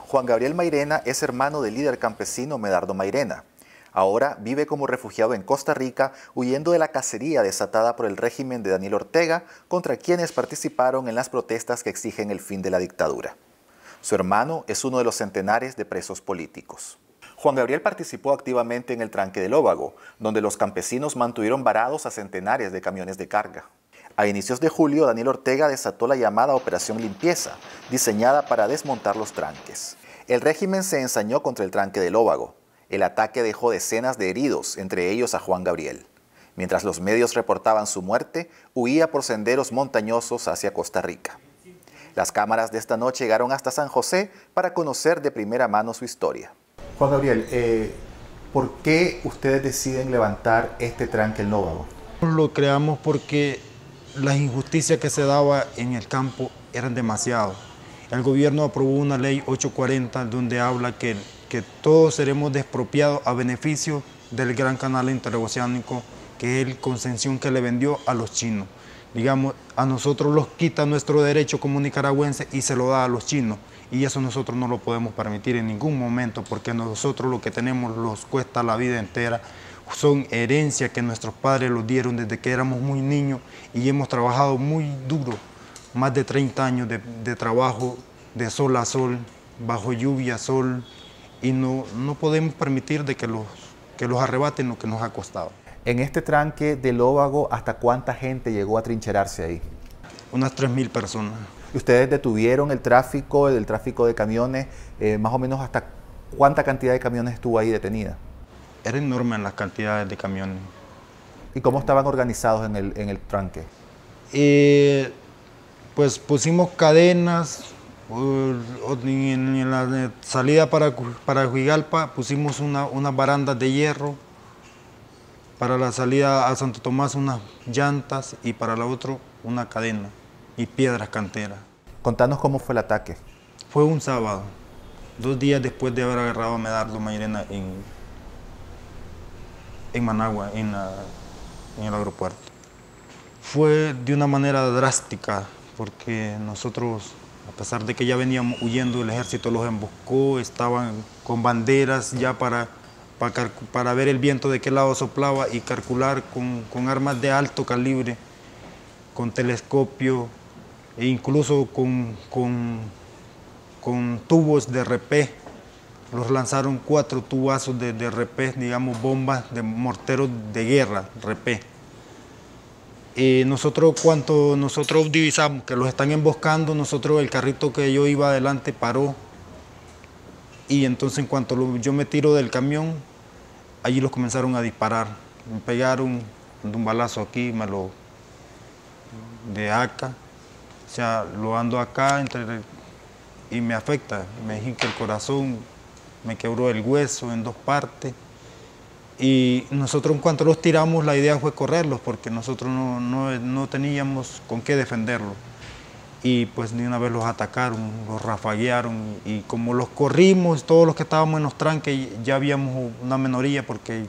Juan Gabriel Mairena es hermano del líder campesino Medardo Mairena. Ahora vive como refugiado en Costa Rica, huyendo de la cacería desatada por el régimen de Daniel Ortega contra quienes participaron en las protestas que exigen el fin de la dictadura. Su hermano es uno de los centenares de presos políticos. Juan Gabriel participó activamente en el tranque del Óvago, donde los campesinos mantuvieron varados a centenares de camiones de carga. A inicios de julio, Daniel Ortega desató la llamada Operación Limpieza, diseñada para desmontar los tranques. El régimen se ensañó contra el tranque del Óvago. El ataque dejó decenas de heridos, entre ellos a Juan Gabriel. Mientras los medios reportaban su muerte, huía por senderos montañosos hacia Costa Rica. Las cámaras de esta noche llegaron hasta San José para conocer de primera mano su historia. Juan Gabriel, ¿por qué ustedes deciden levantar este tranque el Óvago? Lo creamos porque las injusticias que se daba en el campo eran demasiado. El gobierno aprobó una ley 840 donde habla que todos seremos despropiados a beneficio del gran canal interoceánico, que es el concesión que le vendió a los chinos. Digamos, a nosotros los quita nuestro derecho como nicaragüenses y se lo da a los chinos. Y eso nosotros no lo podemos permitir en ningún momento, porque nosotros lo que tenemos nos cuesta la vida entera. Son herencias que nuestros padres los dieron desde que éramos muy niños y hemos trabajado muy duro, más de 30 años de trabajo de sol a sol, bajo lluvia, sol, y no podemos permitir de que los arrebaten lo que nos ha costado. En este tranque del Óvago, ¿hasta cuánta gente llegó a trincherarse ahí? Unas 3.000 personas. ¿Ustedes detuvieron el tráfico de camiones? Más o menos, ¿hasta cuánta cantidad de camiones estuvo ahí detenida? Era enorme las cantidades de camiones. ¿Y cómo estaban organizados en el tranque? Pues pusimos cadenas. En la salida para Huigalpa pusimos unas barandas de hierro. Para la salida a Santo Tomás unas llantas y para la otra una cadena y piedras canteras. Contanos cómo fue el ataque. Fue un sábado, 2 días después de haber agarrado a Medardo Mairena en Managua, en el aeropuerto. Fue de una manera drástica porque nosotros, a pesar de que ya veníamos huyendo, el ejército los emboscó, estaban con banderas ya para ver el viento de qué lado soplaba y calcular con armas de alto calibre, con telescopio e incluso con tubos de repé. Los lanzaron 4 tubazos de repé, digamos bombas de morteros de guerra, repé. Cuando nosotros divisamos que los están emboscando, el carrito que yo iba adelante paró. Y entonces en cuanto yo me tiro del camión, allí los comenzaron a disparar. Me pegaron un balazo aquí, de acá. O sea, lo ando acá y me afecta. Me hinca el corazón, me quebró el hueso en 2 partes. Y nosotros en cuanto los tiramos, la idea fue correrlos porque nosotros no teníamos con qué defenderlos. Y pues de una vez los atacaron, los rafaguearon y como los corrimos, todos los que estábamos en los tranques ya habíamos una minoría porque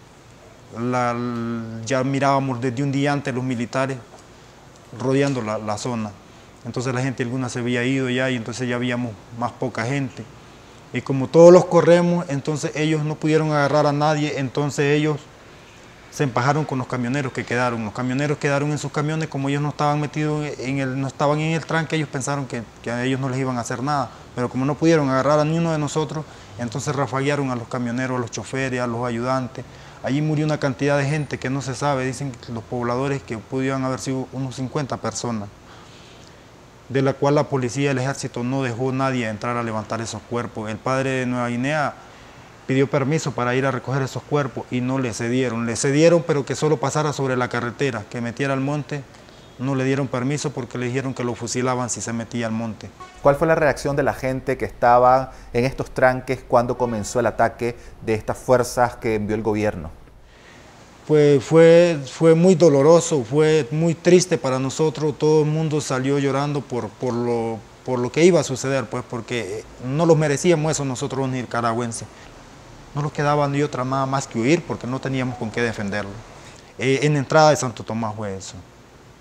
ya mirábamos desde un día antes los militares rodeando la zona. Entonces la gente alguna se había ido ya y entonces ya habíamos más poca gente. Y como todos los corremos, entonces ellos no pudieron agarrar a nadie, entonces ellos se empajaron con los camioneros que quedaron. Los camioneros quedaron en sus camiones, como ellos no estaban metidos no estaban en el tranque, ellos pensaron que a ellos no les iban a hacer nada. Pero como no pudieron agarrar a ni uno de nosotros, entonces rafaguearon a los camioneros, a los choferes, a los ayudantes. Allí murió una cantidad de gente que no se sabe, dicen los pobladores que pudieron haber sido unos 50 personas, de la cual la policía y el ejército no dejó nadie entrar a levantar esos cuerpos. El padre de Nueva Guinea pidió permiso para ir a recoger esos cuerpos y no le cedieron. Le cedieron, pero que solo pasara sobre la carretera, que metiera al monte. No le dieron permiso porque le dijeron que lo fusilaban si se metía al monte. ¿Cuál fue la reacción de la gente que estaba en estos tranques cuando comenzó el ataque de estas fuerzas que envió el gobierno? Pues fue muy doloroso, fue muy triste para nosotros. Todo el mundo salió llorando por lo que iba a suceder, pues porque no los merecíamos eso nosotros los nicaragüenses. No nos quedaba ni otra nada más que huir porque no teníamos con qué defenderlo. En la entrada de Santo Tomás fue eso.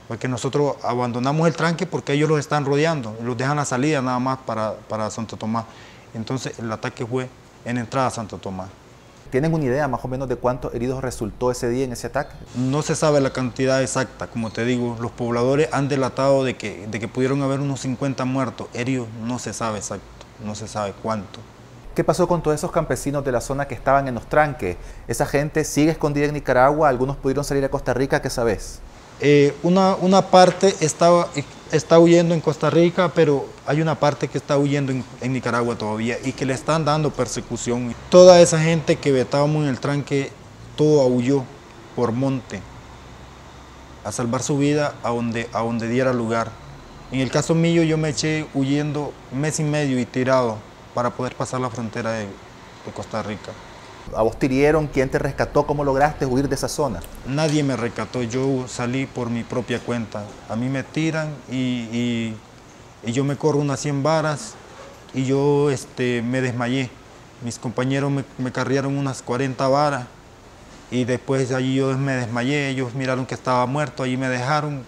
porque nosotros abandonamos el tranque porque ellos los están rodeando, los dejan la salida nada más para Santo Tomás. Entonces el ataque fue en entrada a Santo Tomás. ¿Tienen una idea más o menos de cuántos heridos resultó ese día en ese ataque? No se sabe la cantidad exacta, como te digo, los pobladores han delatado de que pudieron haber unos 50 muertos, heridos no se sabe exacto, no se sabe cuánto. ¿Qué pasó con todos esos campesinos de la zona que estaban en los tranques? ¿Esa gente sigue escondida en Nicaragua? ¿Algunos pudieron salir a Costa Rica? ¿Qué sabes? Una parte está huyendo en Costa Rica, pero hay una parte que está huyendo en Nicaragua todavía y que le están dando persecución. Toda esa gente que estábamos en el tranque, todo huyó por monte a salvar su vida a donde diera lugar. En el caso mío, yo me eché huyendo 1 mes y medio y tirado para poder pasar la frontera de Costa Rica. ¿A vos te hirieron? ¿Quién te rescató? ¿Cómo lograste huir de esa zona? Nadie me rescató, yo salí por mi propia cuenta. A mí me tiran y yo me corro unas 100 varas y yo me desmayé. Mis compañeros me carriaron unas 40 varas y después allí yo me desmayé. Ellos miraron que estaba muerto, allí me dejaron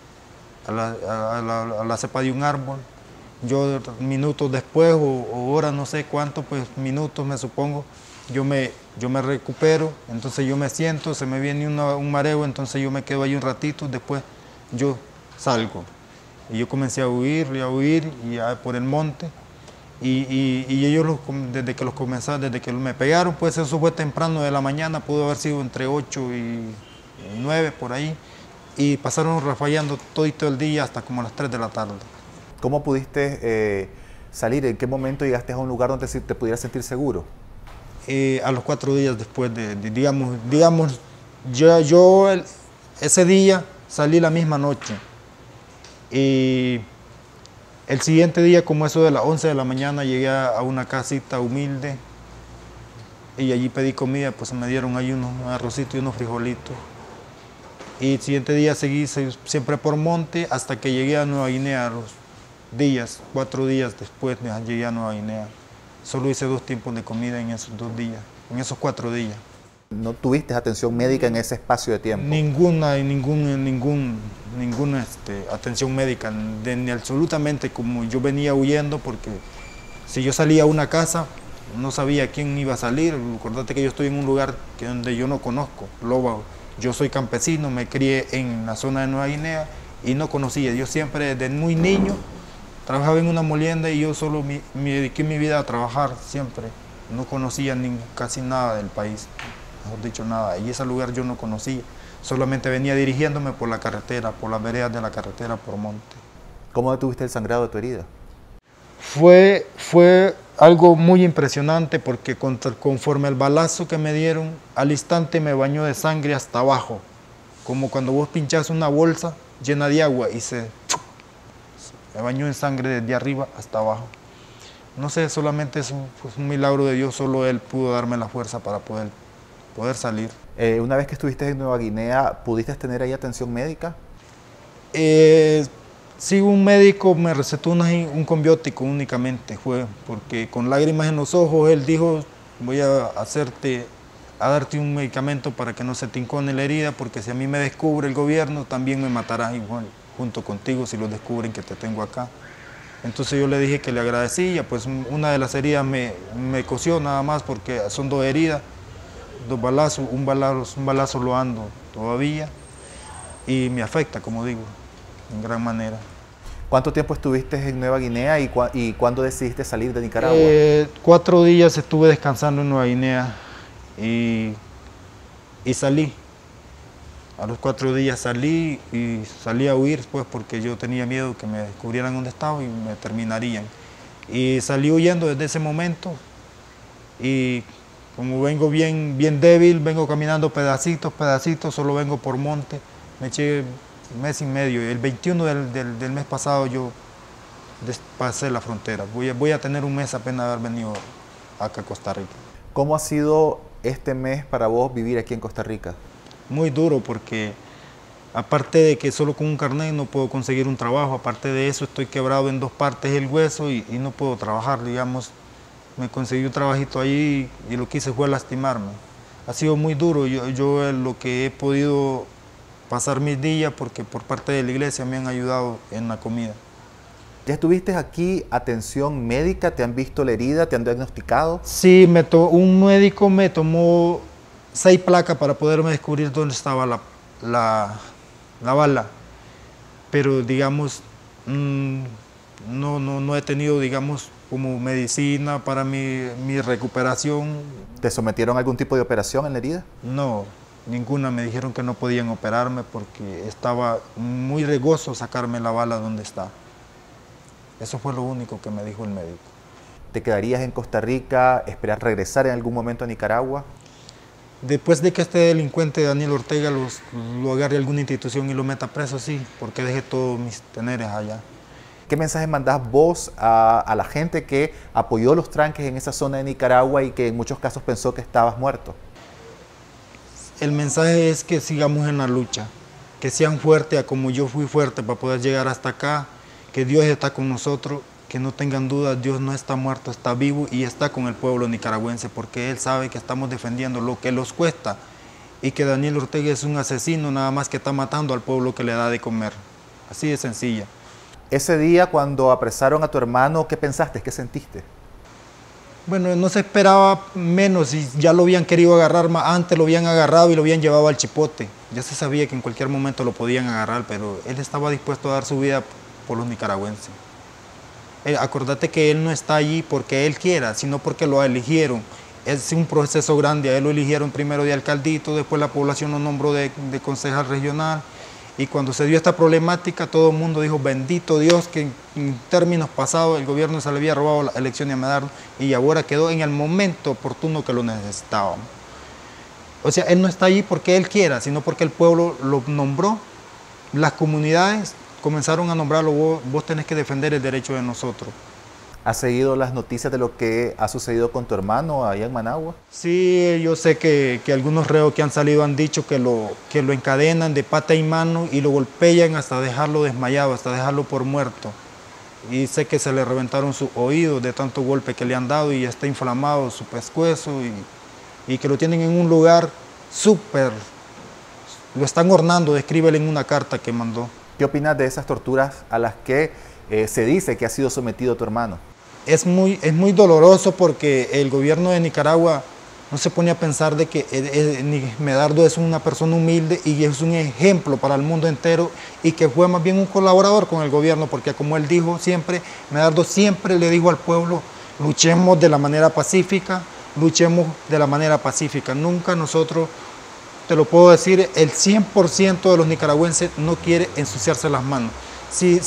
a la cepa de un árbol. Yo minutos después o horas, no sé cuánto, pues minutos me supongo, yo me recupero, entonces yo me siento, se me viene un mareo, entonces yo me quedo ahí un ratito, después yo salgo. Y yo comencé a huir y por el monte. Y ellos desde que me pegaron, pues eso fue temprano de la mañana, pudo haber sido entre 8 y 9 por ahí. Y pasaron rafallando todo el día hasta como a las 3 de la tarde. ¿Cómo pudiste salir? ¿En qué momento llegaste a un lugar donde te pudieras sentir seguro? A los 4 días después digamos, yo ese día salí la misma noche. Y el siguiente día, como eso de las 11 de la mañana, llegué a una casita humilde y allí pedí comida, pues me dieron ahí unos arrocitos y unos frijolitos. Y el siguiente día seguí siempre por monte hasta que llegué a Nueva Guinea, 4 días después llegué a Nueva Guinea. Solo hice 2 tiempos de comida en esos 2 días, en esos 4 días. ¿No tuviste atención médica en ese espacio de tiempo? Ninguna atención médica, ni absolutamente, como yo venía huyendo, porque si yo salía a una casa, no sabía quién iba a salir. Acordate que yo estoy en un lugar donde yo no conozco, Loba. Yo soy campesino, me crié en la zona de Nueva Guinea y no conocía. Yo siempre, desde muy niño, trabajaba en una molienda y yo solo me dediqué mi vida a trabajar siempre. No conocía casi nada del país, mejor dicho nada. Y ese lugar yo no conocía. Solamente venía dirigiéndome por la carretera, por las veredas de la carretera, por monte. ¿Cómo detuviste el sangrado de tu herida? Fue algo muy impresionante porque conforme el balazo que me dieron, al instante me bañó de sangre hasta abajo. Como cuando vos pinchás una bolsa llena de agua y me bañó en sangre desde arriba hasta abajo. No sé, solamente es un milagro de Dios, solo Él pudo darme la fuerza para poder salir. Una vez que estuviste en Nueva Guinea, ¿pudiste tener ahí atención médica? Sí, un médico me recetó un combiótico únicamente, porque con lágrimas en los ojos él dijo, voy a darte un medicamento para que no se te incone la herida, porque si a mí me descubre el gobierno, también me matará igual, junto contigo, si lo descubren que te tengo acá. Entonces yo le dije que le agradecía, pues una de las heridas me cosió nada más, porque son 2 heridas, 2 balazos, un balazo lo ando todavía, y me afecta, como digo, en gran manera. ¿Cuánto tiempo estuviste en Nueva Guinea y cuándo decidiste salir de Nicaragua? 4 días estuve descansando en Nueva Guinea y salí. A los 4 días salí a huir, pues, porque yo tenía miedo que me descubrieran dónde estaba y me terminarían. Y salí huyendo desde ese momento y como vengo bien débil, vengo caminando pedacitos, solo vengo por monte, me eché 1 mes y medio. El 21 del mes pasado yo pasé la frontera. Voy a tener 1 mes apenas de haber venido acá a Costa Rica. ¿Cómo ha sido este mes para vos vivir aquí en Costa Rica? Muy duro porque aparte de que solo con un carnet no puedo conseguir un trabajo, aparte de eso estoy quebrado en 2 partes del hueso y no puedo trabajar, digamos. Me conseguí un trabajito allí y lo que hice fue lastimarme. Ha sido muy duro. Yo lo que he podido pasar mis días porque por parte de la iglesia me han ayudado en la comida. ¿Ya estuviste aquí, atención médica? ¿Te han visto la herida? ¿Te han diagnosticado? Sí, un médico me tomó 6 placas para poderme descubrir dónde estaba la bala, pero digamos, no he tenido, digamos, como medicina para mi recuperación. ¿Te sometieron a algún tipo de operación en la herida? No, ninguna. Me dijeron que no podían operarme porque estaba muy riesgoso sacarme la bala donde está. Eso fue lo único que me dijo el médico. ¿Te quedarías en Costa Rica, esperar regresar en algún momento a Nicaragua? Después de que este delincuente Daniel Ortega lo agarre a alguna institución y lo meta preso, sí, porque dejé todos mis teneres allá. ¿Qué mensaje mandás vos a la gente que apoyó los tranques en esa zona de Nicaragua y que en muchos casos pensó que estabas muerto? El mensaje es que sigamos en la lucha, que sean fuertes como yo fui fuerte para poder llegar hasta acá, que Dios está con nosotros, que no tengan dudas, Dios no está muerto, está vivo y está con el pueblo nicaragüense porque Él sabe que estamos defendiendo lo que nos cuesta y que Daniel Ortega es un asesino nada más que está matando al pueblo que le da de comer. Así de sencilla. Ese día cuando apresaron a tu hermano, ¿qué pensaste? ¿Qué sentiste? Bueno, no se esperaba menos y ya lo habían querido agarrar más. Antes lo habían agarrado y lo habían llevado al Chipote. Ya se sabía que en cualquier momento lo podían agarrar, pero él estaba dispuesto a dar su vida por los nicaragüenses. Acordate que él no está allí porque él quiera, sino porque lo eligieron. Es un proceso grande, a él lo eligieron primero de alcaldito, después la población lo nombró de concejal regional. Y cuando se dio esta problemática, todo el mundo dijo, bendito Dios, que en términos pasados el gobierno se le había robado la elección de Medardo y ahora quedó en el momento oportuno que lo necesitábamos. O sea, él no está allí porque él quiera, sino porque el pueblo lo nombró, las comunidades comenzaron a nombrarlo, vos tenés que defender el derecho de nosotros. ¿Has seguido las noticias de lo que ha sucedido con tu hermano allá en Managua? Sí, yo sé que algunos reos que han salido han dicho que lo encadenan de pata y mano y lo golpean hasta dejarlo desmayado, hasta dejarlo por muerto. Y sé que se le reventaron sus oídos de tanto golpe que le han dado y está inflamado su pescuezo y que lo tienen en un lugar súper, lo están ornando, descríbele en una carta que mandó. ¿Qué opinas de esas torturas a las que se dice que ha sido sometido tu hermano? Es muy doloroso porque el gobierno de Nicaragua no se pone a pensar de que Medardo es una persona humilde y es un ejemplo para el mundo entero y que fue más bien un colaborador con el gobierno porque como él dijo siempre, Medardo siempre le dijo al pueblo, luchemos de la manera pacífica, luchemos de la manera pacífica. Nunca nosotros, te lo puedo decir, el 100% de los nicaragüenses no quiere ensuciarse las manos. Si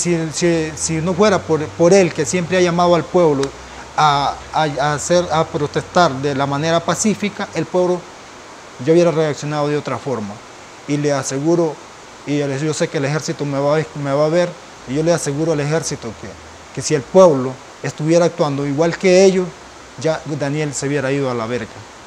no fuera por él, que siempre ha llamado al pueblo a protestar de la manera pacífica, el pueblo ya hubiera reaccionado de otra forma. Y le aseguro, y yo sé que el ejército me va a ver, y yo le aseguro al ejército que si el pueblo estuviera actuando igual que ellos, ya Daniel se hubiera ido a la verga.